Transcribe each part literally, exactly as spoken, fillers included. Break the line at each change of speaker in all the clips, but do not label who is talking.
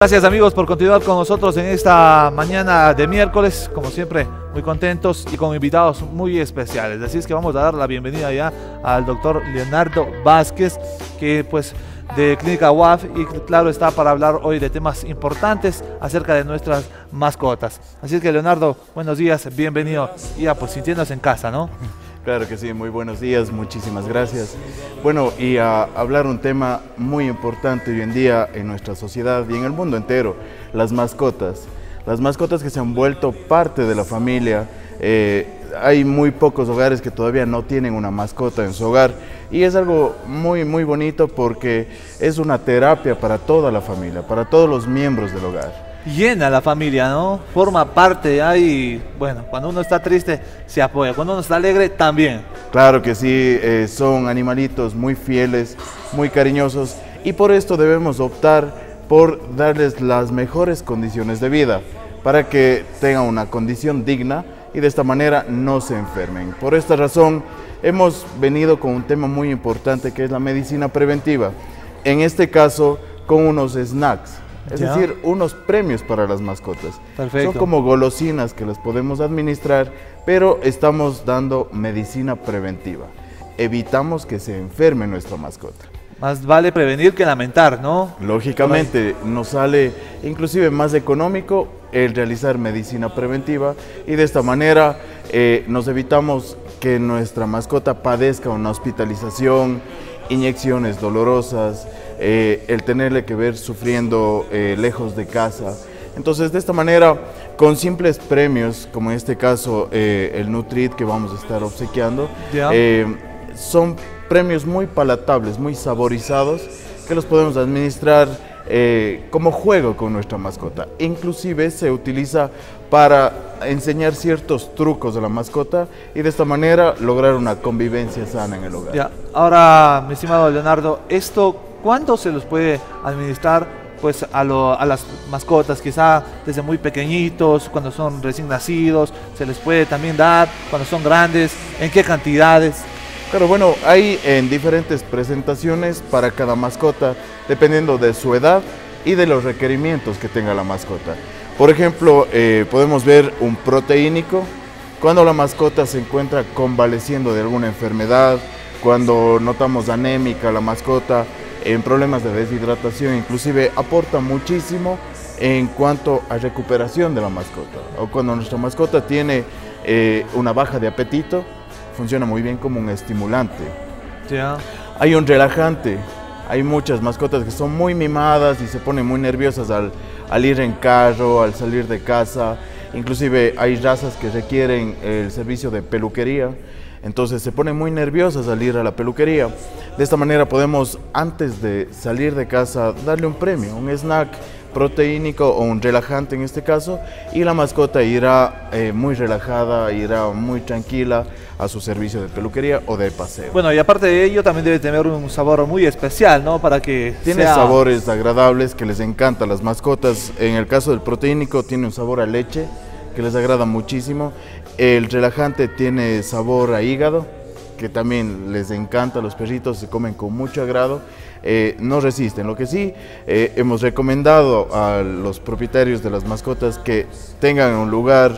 Gracias amigos por continuar con nosotros en esta mañana de miércoles, como siempre muy contentos y con invitados muy especiales. Así es que vamos a dar la bienvenida ya al doctor Leonardo Vázquez, que pues de Clínica U A F, y claro está para hablar hoy de temas importantes acerca de nuestras mascotas. Así es que Leonardo, buenos días, bienvenido, y ya pues sintiéndose en casa, ¿no?
Claro que sí, muy buenos días, muchísimas gracias. Bueno, y a hablar un tema muy importante hoy en día en nuestra sociedad y en el mundo entero, las mascotas. Las mascotas que se han vuelto parte de la familia. Eh, hay muy pocos hogares que todavía no tienen una mascota en su hogar, y es algo muy, muy bonito porque es una terapia para toda la familia, para todos los miembros del hogar.
Llena la familia, ¿no? Forma parte, y bueno, cuando uno está triste se apoya, cuando uno está alegre también.
Claro que sí, eh, son animalitos muy fieles, muy cariñosos, y por esto debemos optar por darles las mejores condiciones de vida para que tengan una condición digna y de esta manera no se enfermen. Por esta razón hemos venido con un tema muy importante, que es la medicina preventiva, en este caso con unos snacks. Es
¿Ya?
decir, unos premios para las mascotas.
Perfecto.
Son como golosinas que las podemos administrar, pero estamos dando medicina preventiva. Evitamos que se enferme nuestra mascota.
Más vale prevenir que lamentar, ¿no?
Lógicamente, nos sale inclusive más económico el realizar medicina preventiva, y de esta manera eh, nos evitamos que nuestra mascota padezca una hospitalización, inyecciones dolorosas, Eh, el tenerle que ver sufriendo eh, lejos de casa. Entonces, de esta manera, con simples premios, como en este caso eh, el Nutrit que vamos a estar obsequiando, eh, son premios muy palatables, muy saborizados, que los podemos administrar eh, como juego con nuestra mascota. Inclusive se utiliza para enseñar ciertos trucos de la mascota y de esta manera lograr una convivencia sana en el hogar.
Ya. Ahora, mi estimado Leonardo, esto, ¿cuándo se los puede administrar pues a, lo, a las mascotas? Quizá desde muy pequeñitos, cuando son recién nacidos, se les puede también dar cuando son grandes, ¿en qué cantidades?
Claro, bueno, hay en diferentes presentaciones para cada mascota, dependiendo de su edad y de los requerimientos que tenga la mascota. Por ejemplo, eh, podemos ver un proteínico cuando la mascota se encuentra convaleciendo de alguna enfermedad, cuando notamos anémica la mascota, en problemas de deshidratación, inclusive aporta muchísimo en cuanto a recuperación de la mascota. O cuando nuestra mascota tiene eh, una baja de apetito, funciona muy bien como un estimulante.
Ya.
Hay un relajante. Hay muchas mascotas que son muy mimadas y se ponen muy nerviosas al, al ir en carro, al salir de casa. Inclusive hay razas que requieren el servicio de peluquería. Entonces se ponen muy nerviosas al ir a la peluquería. De esta manera podemos, antes de salir de casa, darle un premio, un snack proteínico o un relajante en este caso, y la mascota irá eh, muy relajada, irá muy tranquila a su servicio de peluquería o de paseo.
Bueno, y aparte de ello también debe tener un sabor muy especial, ¿no? Para que
Tiene
sea...
sabores agradables que les encantan a las mascotas. En el caso del proteínico tiene un sabor a leche que les agrada muchísimo. El relajante tiene sabor a hígado, que también les encanta a los perritos, se comen con mucho agrado. Eh, no resisten. Lo que sí eh, hemos recomendado a los propietarios de las mascotas que tengan un lugar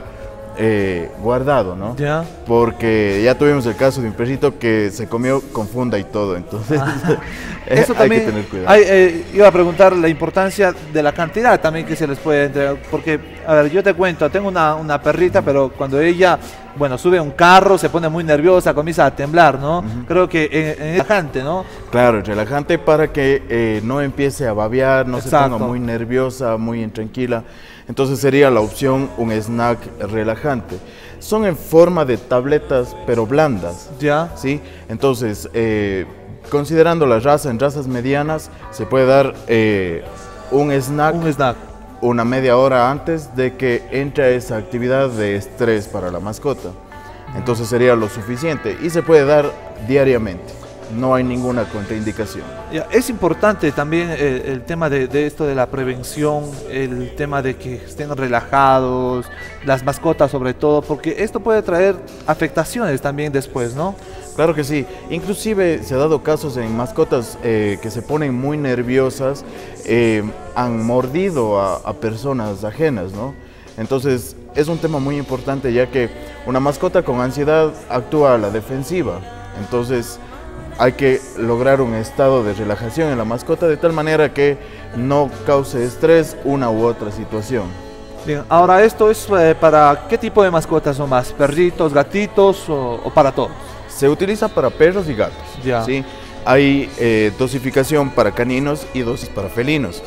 eh, guardado, ¿no?
Ya.
Porque ya tuvimos el caso de un perrito que se comió con funda y todo, entonces eh,
Eso también,
hay que tener cuidado.
Hay, eh, iba a preguntar la importancia de la cantidad también que se les puede entregar, porque, a ver, yo te cuento, tengo una, una perrita, pero cuando ella, bueno, sube a un carro, se pone muy nerviosa, comienza a temblar, ¿no? Uh-huh. Creo que en, en relajante, ¿no?
Claro, relajante para que eh, no empiece a babear, no
Exacto.
se ponga muy nerviosa, muy intranquila. Entonces sería la opción un snack relajante. Son en forma de tabletas, pero blandas.
Ya.
¿Sí? Entonces, eh, considerando la raza, en razas medianas, se puede dar eh, un snack.
Un snack.
Una media hora antes de que entre esa actividad de estrés para la mascota. Entonces sería lo suficiente y se puede dar diariamente. No hay ninguna contraindicación.
Ya, es importante también el, el tema de, de esto de la prevención, el tema de que estén relajados, las mascotas sobre todo, porque esto puede traer afectaciones también después, ¿no?
Claro que sí, inclusive se ha dado casos en mascotas eh, que se ponen muy nerviosas, eh, han mordido a, a personas ajenas, ¿no? Entonces es un tema muy importante, ya que una mascota con ansiedad actúa a la defensiva, entonces hay que lograr un estado de relajación en la mascota de tal manera que no cause estrés una u otra situación.
Bien, ahora esto es eh, para qué tipo de mascotas son más, perritos, gatitos o, o para todos.
Se utiliza para perros y gatos.
Ya.
¿Sí? Hay eh, dosificación para caninos y dosis para felinos.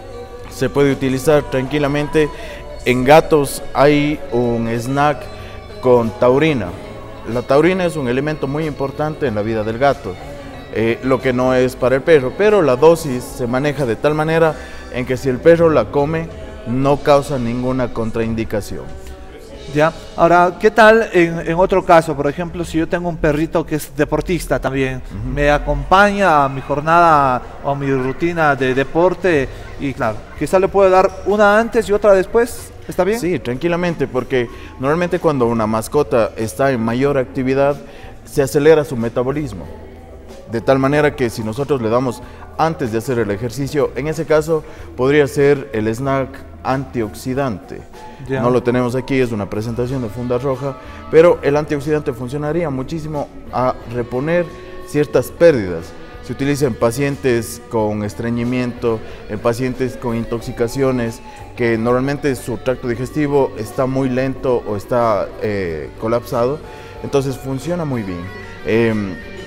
Se puede utilizar tranquilamente. En gatos hay un snack con taurina. La taurina es un elemento muy importante en la vida del gato, eh, lo que no es para el perro, pero la dosis se maneja de tal manera en que si el perro la come no causa ninguna contraindicación.
Ya, ahora, ¿qué tal en, en otro caso? Por ejemplo, si yo tengo un perrito que es deportista también, uh-huh. me acompaña a mi jornada o a mi rutina de deporte y claro, quizá le puedo dar una antes y otra después, ¿está bien?
Sí, tranquilamente, porque normalmente cuando una mascota está en mayor actividad, se acelera su metabolismo. De tal manera que si nosotros le damos antes de hacer el ejercicio, en ese caso podría ser el snack antioxidante. Ya. No lo tenemos aquí, es una presentación de funda roja, pero el antioxidante funcionaría muchísimo a reponer ciertas pérdidas. Se utiliza en pacientes con estreñimiento, en pacientes con intoxicaciones, que normalmente su tracto digestivo está muy lento o está eh, colapsado, entonces funciona muy bien. Eh,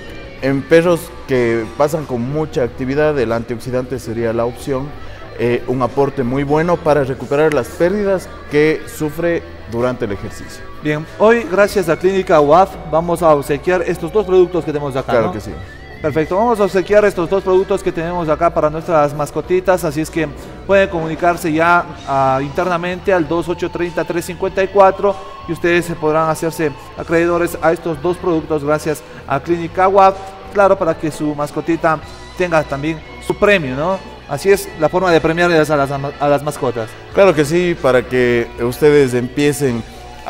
en perros que pasan con mucha actividad, el antioxidante sería la opción. Eh, un aporte muy bueno para recuperar las pérdidas que sufre durante el ejercicio.
Bien, hoy gracias a Clínica U A F vamos a obsequiar estos dos productos que tenemos acá,
Claro
¿no?
que sí.
Perfecto, vamos a obsequiar estos dos productos que tenemos acá para nuestras mascotitas, así es que pueden comunicarse ya uh, internamente al dos ocho tres cero tres cinco cuatro y ustedes se podrán hacerse acreedores a estos dos productos gracias a Clínica U A F, claro, para que su mascotita tenga también su premio, ¿no? Así es la forma de premiarles a las, a las mascotas.
Claro que sí, para que ustedes empiecen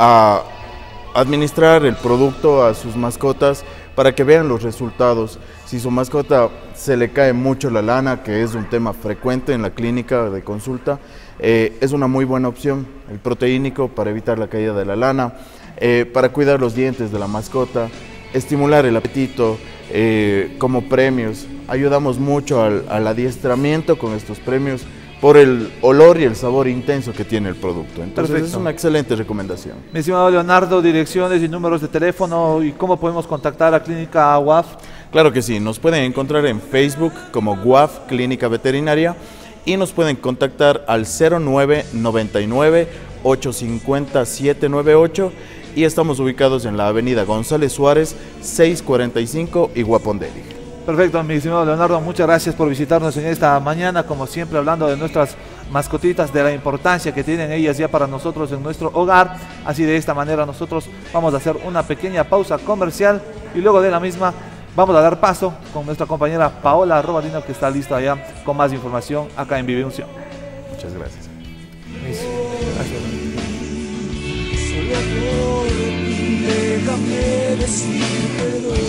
a administrar el producto a sus mascotas, para que vean los resultados. Si su mascota se le cae mucho la lana, que es un tema frecuente en la clínica de consulta, eh, es una muy buena opción, el proteínico para evitar la caída de la lana, eh, para cuidar los dientes de la mascota, estimular el apetito, eh, como premios. Ayudamos mucho al, al adiestramiento con estos premios por el olor y el sabor intenso que tiene el producto. Entonces Perfecto. Es una excelente recomendación.
Mi estimado Leonardo, direcciones y números de teléfono y cómo podemos contactar a Clínica U A F.
Claro que sí, nos pueden encontrar en Facebook como U A F Clínica Veterinaria y nos pueden contactar al cero nueve noventa y nueve ocho cincuenta siete nueve ocho y estamos ubicados en la avenida González Suárez seiscientos cuarenta y cinco Iguapondeli.
Perfecto, mi estimado Leonardo, muchas gracias por visitarnos en esta mañana, como siempre hablando de nuestras mascotitas, de la importancia que tienen ellas ya para nosotros en nuestro hogar. Así de esta manera nosotros vamos a hacer una pequeña pausa comercial y luego de la misma vamos a dar paso con nuestra compañera Paola Robalino, que está lista ya con más información acá en Vive Unción.
Muchas gracias.
Gracias.